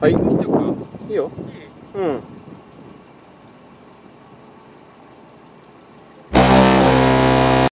はい。 持ってようか。 いいよ。 いい。 うん。